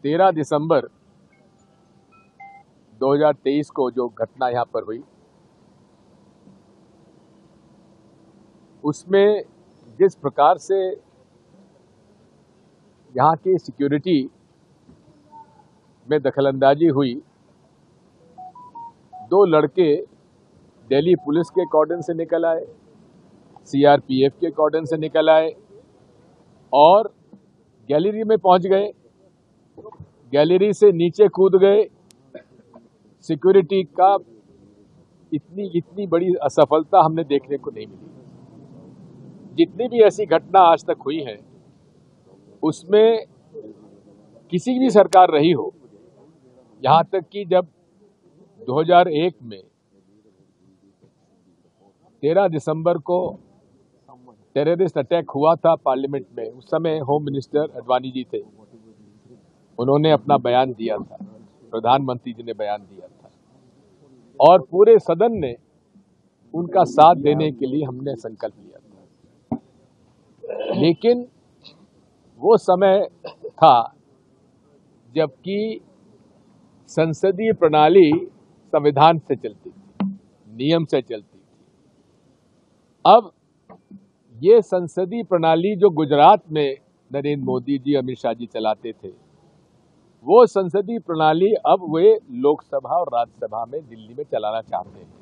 13 दिसंबर 2023 को जो घटना यहाँ पर हुई, उसमें जिस प्रकार से यहाँ की सिक्योरिटी में दखलंदाजी हुई, दो लड़के दिल्ली पुलिस के कॉर्डन से निकल आए, सीआरपीएफ के कॉर्डन से निकल आए और गैलरी में पहुंच गए। गैलरी से नीचे कूद गए। सिक्योरिटी का इतनी बड़ी असफलता हमने देखने को नहीं मिली। जितनी भी ऐसी घटना आज तक हुई है, उसमें किसी भी सरकार रही हो, यहाँ तक कि जब 2001 में 13 दिसंबर को टेररिस्ट अटैक हुआ था पार्लियामेंट में, उस समय होम मिनिस्टर अडवाणी जी थे। उन्होंने अपना बयान दिया था, प्रधानमंत्री जी ने बयान दिया था और पूरे सदन ने उनका साथ देने के लिए हमने संकल्प लिया था। लेकिन वो समय था जबकि संसदीय प्रणाली संविधान से चलती थी, नियम से चलती थी। अब ये संसदीय प्रणाली जो गुजरात में नरेंद्र मोदी जी, अमित शाह जी चलाते थे, वो संसदीय प्रणाली अब वे लोकसभा और राज्यसभा में दिल्ली में चलाना चाहते हैं।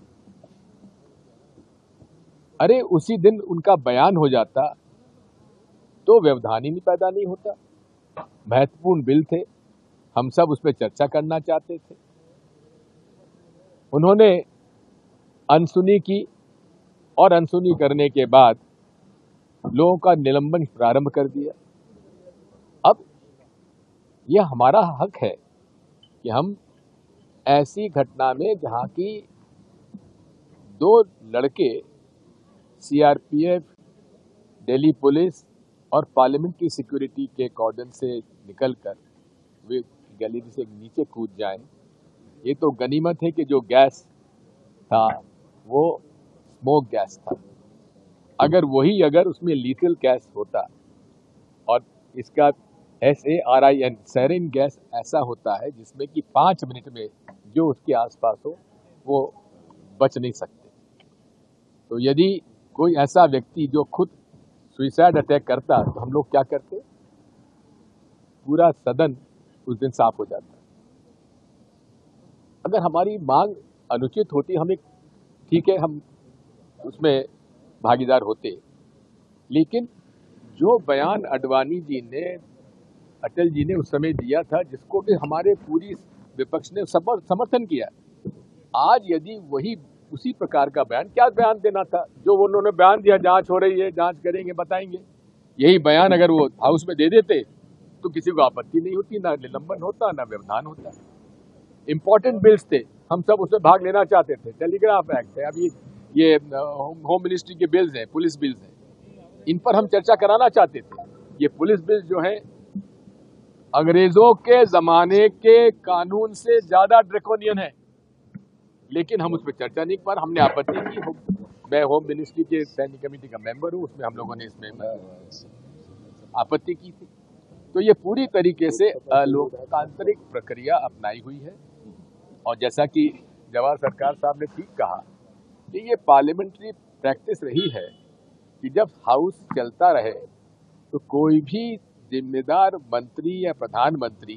अरे उसी दिन उनका बयान हो जाता तो व्यवधान ही नहीं पैदा नहीं होता। महत्वपूर्ण बिल थे, हम सब उस पर चर्चा करना चाहते थे। उन्होंने अनसुनी की और अनसुनी करने के बाद लोगों का निलंबन प्रारंभ कर दिया। अब यह हमारा हक है कि हम ऐसी घटना में, जहां की दो लड़के सीआरपीएफ, दिल्ली पुलिस और पार्लियामेंट की सिक्योरिटी के कॉर्डन से निकलकर वे गैलरी से नीचे कूद जाएं, ये तो गनीमत है कि जो गैस था वो स्मोक गैस था। अगर उसमें लीथल गैस होता, और इसका SARIN सैरिन गैस ऐसा होता है जिसमें कि 5 मिनट में जो उसके आसपास हो वो बच नहीं सकते। तो यदि कोई ऐसा व्यक्ति जो खुद सुसाइड अटैक करता तो हम लोग क्या करते? पूरा सदन उस दिन साफ हो जाता। अगर हमारी मांग अनुचित होती, हम ठीक है, हम उसमें भागीदार होते, लेकिन जो बयान अडवाणी जी ने, अटल जी ने उस समय दिया था, जिसको कि हमारे पूरी विपक्ष ने समर्थन किया, आज यदि वही उसी प्रकार का बयान, क्या बयान देना था जो उन्होंने बयान दिया, जांच हो रही है, जांच करेंगे, बताएंगे, यही बयान अगर वो हाउस में दे देते तो किसी को आपत्ति नहीं होती, ना निलंबन होता, ना व्यवधान होता। इंपॉर्टेंट बिल्स थे, हम सब उसमें भाग लेना चाहते थे। टेलीग्राफ एक्ट है, अभी ये होम मिनिस्ट्री के बिल्स हैं, पुलिस बिल्स हैं, इन पर हम चर्चा कराना चाहते थे। ये पुलिस बिल्स जो है अंग्रेजों के जमाने के कानून से ज्यादा ड्रैकोनियन है, लेकिन हम उस पर चर्चा नहीं कर, हमने आपत्ति की। मैं होम मिनिस्ट्री के स्टैंडिंग कमेटी का मेंबर हूं, उसमें हम लोगों ने इसमें आपत्ति की थी। तो ये पूरी तरीके से लोकतांत्रिक प्रक्रिया अपनाई हुई है। और जैसा कि जवाहर सरकार साहब ने ठीक कहा कि ये पार्लियामेंट्री प्रैक्टिस रही है कि जब हाउस चलता रहे तो कोई भी जिम्मेदार मंत्री या प्रधानमंत्री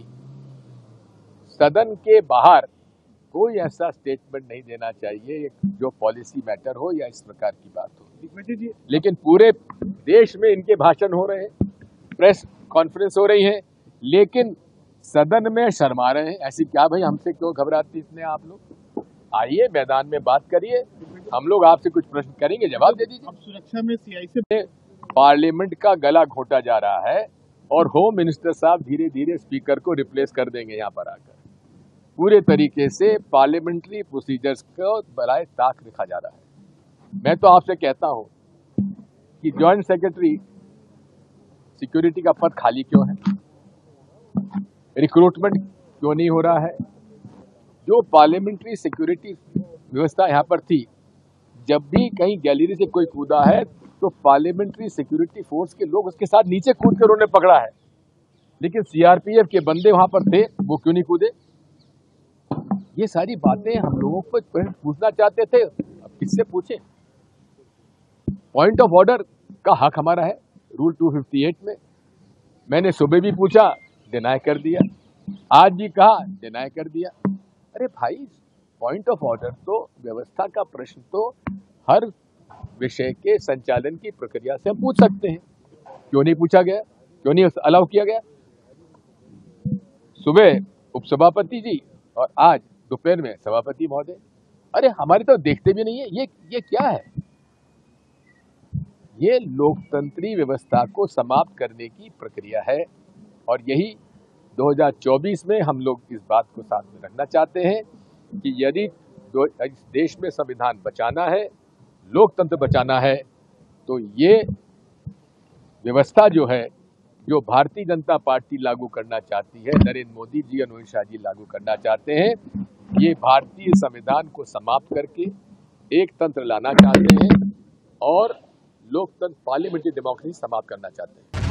सदन के बाहर कोई ऐसा स्टेटमेंट नहीं देना चाहिए जो पॉलिसी मैटर हो या इस प्रकार की बात हो। लेकिन पूरे देश में इनके भाषण हो रहे हैं, प्रेस कॉन्फ्रेंस हो रही है, लेकिन सदन में शर्मा रहे हैं। ऐसी क्या भाई, हमसे क्यों घबराते इतने आप लोग? आइए मैदान में बात करिए, हम लोग आपसे कुछ प्रश्न करेंगे, जवाब दे दीजिए। अब सुरक्षा में CI से पार्लियामेंट का गला घोटा जा रहा है और होम मिनिस्टर साहब धीरे धीरे स्पीकर को रिप्लेस कर देंगे यहाँ पर आकर। पूरे तरीके से पार्लियामेंट्री प्रोसीजर्स को बराए ताक रखा जा रहा है। मैं तो आपसे कहता हूं कि जॉइंट सेक्रेटरी सिक्योरिटी का पद खाली क्यों है? रिक्रूटमेंट क्यों नहीं हो रहा है? जो पार्लियामेंट्री सिक्योरिटी व्यवस्था यहाँ पर थी, जब भी कहीं गैलरी से कोई कूदा है तो पार्लियामेंट्री सिक्योरिटी फोर्स के लोग उसके साथ नीचे कूद कर उन्होंने पकड़ा है। लेकिन सीआरपीएफ के बंदे वहां पर थे, वो क्यों नहीं कूदे? ये सारी बातें हम लोगों को पूछना चाहते थे, अब किससे पूछे? पॉइंट ऑफ ऑर्डर का हक हमारा है रूल 258 में। मैंने सुबह भी पूछा, डिनाई कर दिया, आज भी कहा, डिनाई कर दिया। अरे भाई, पॉइंट ऑफ ऑर्डर तो व्यवस्था का प्रश्न तो हर विषय के संचालन की प्रक्रिया से हम पूछ सकते हैं। क्यों नहीं पूछा गया? क्यों नहीं अलाउ किया गया? सुबह उपसभापति जी और आज दोपहर में सभापति महोदय। अरे हमारे तो देखते भी नहीं है। ये क्या है? ये लोकतंत्री व्यवस्था को समाप्त करने की प्रक्रिया है और यही 2024 में हम लोग इस बात को साथ में रखना चाहते हैं कि यदि इस देश में संविधान बचाना है, लोकतंत्र बचाना है, तो ये व्यवस्था जो है, जो भारतीय जनता पार्टी लागू करना चाहती है, नरेंद्र मोदी जी, अमित शाह जी लागू करना चाहते हैं, ये भारतीय संविधान को समाप्त करके एक तंत्र लाना चाहते हैं और लोकतंत्र, पार्लियामेंट्री डेमोक्रेसी समाप्त करना चाहते हैं।